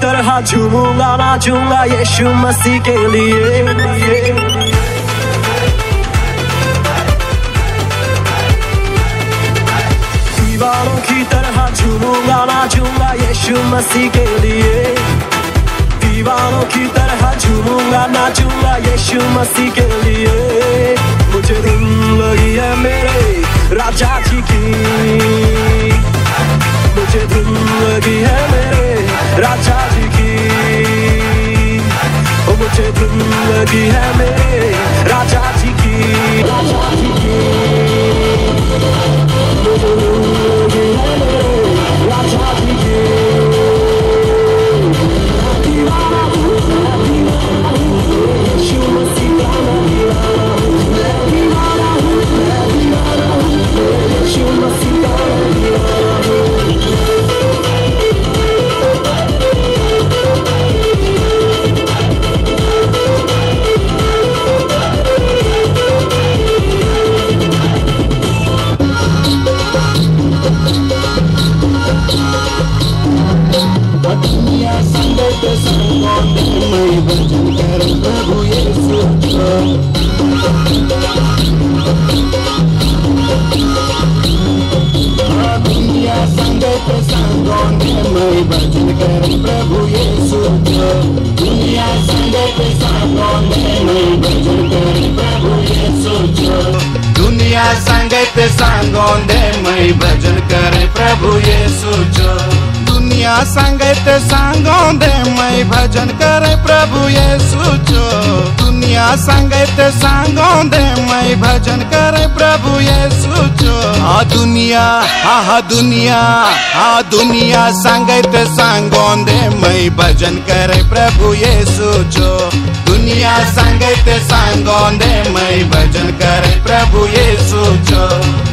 तरह झूमूंगा नाचूंगा यीशु मसीह के लिए। दीवारों की तरह झूमूंगा नाचूंगा यीशु मसीह के लिए। दीवारों की तरह झूमूंगा नाचूंगा यीशु मसीह के लिए। मुझे धुन लगी है मेरे राजा जी की, मुझे धुन लगी है मेरे राजा जी की, ओ मुझे धुन लगी है मेरे राजा जी की, राजा जी की, मुझे धुन लगी है मेरे राजा जी की। दुनिया संगत सांगों दे मैं भजन करे प्रभु यीशु जो। दुनिया संगत सांगों दे मैं भजन करे प्रभु यीशु जो। दुनिया संगत सांगों दे मैं भजन करे प्रभु यीशु जो। दुनिया दुनिया संगत सांगों दे मैं भजन करे प्रभु यीशु जो। दुनिया संगत सांगों दे मैं भजन करे प्रभु यीशु जो।